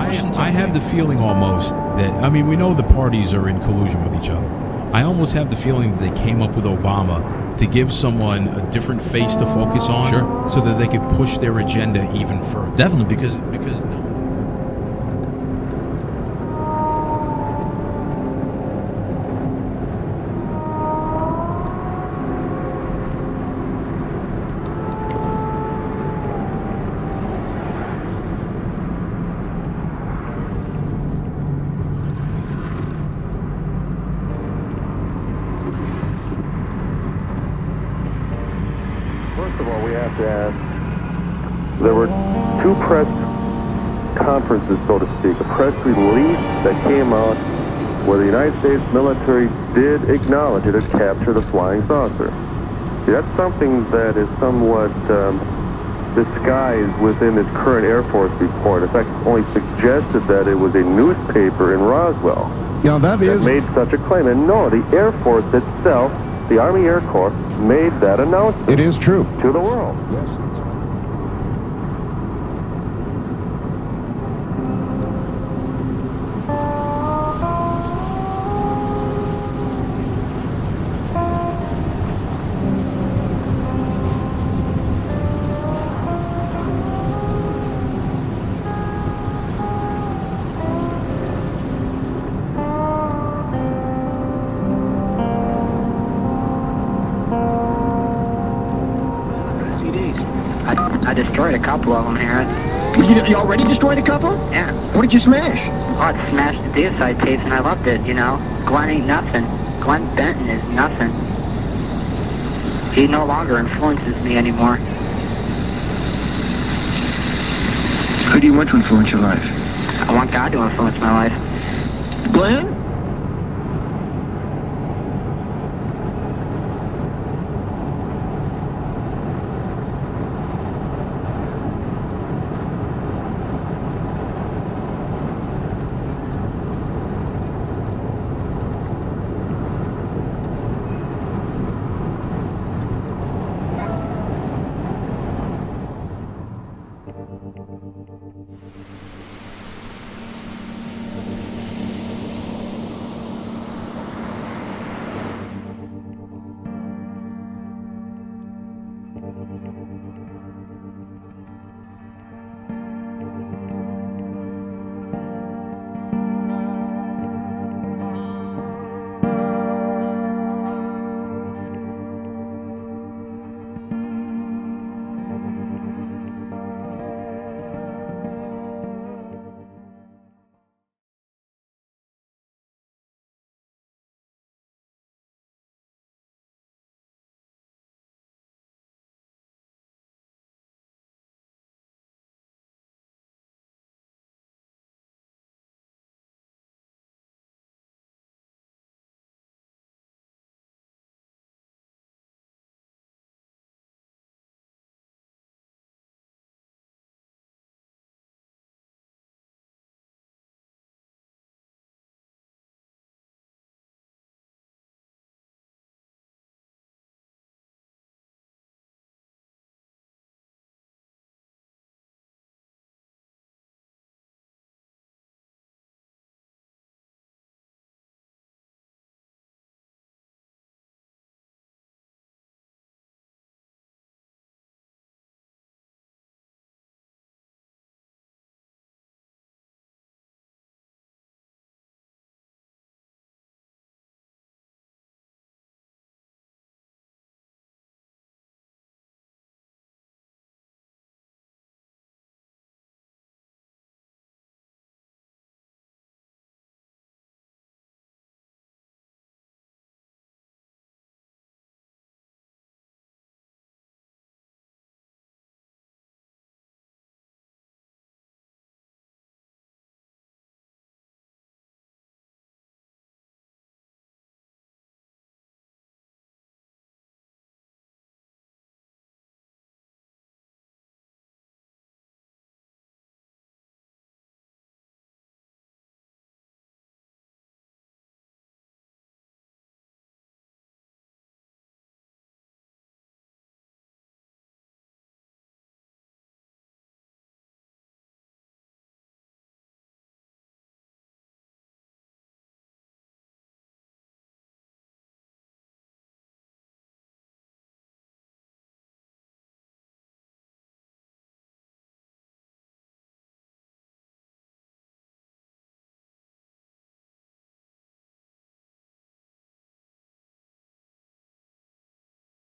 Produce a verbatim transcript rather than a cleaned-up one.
emotions. I, I have the feeling almost that, I mean, we know the parties are in collusion with each other. I almost have the feeling that they came up with Obama to give someone a different face to focus on, sure, so that they could push their agenda even further. Definitely, because because no. First of all, we have to ask, there were two press conferences, so to speak, a press release that came out where the United States military did acknowledge it had captured a flying saucer. See, that's something that is somewhat um, disguised within its current Air Force report. In fact, only suggested that it was a newspaper in Roswell yeah, that, that is... made such a claim. And no, the Air Force itself, the Army Air Corps, made that announcement. It is true. To the world. Yes. I destroyed a couple of them here. You, you already destroyed a couple? Yeah. What did you smash? Oh, I smashed the deicide tapes and I loved it, you know. Glenn ain't nothing. Glenn Benton is nothing. He no longer influences me anymore. Who do you want to influence your life? I want God to influence my life. Glenn?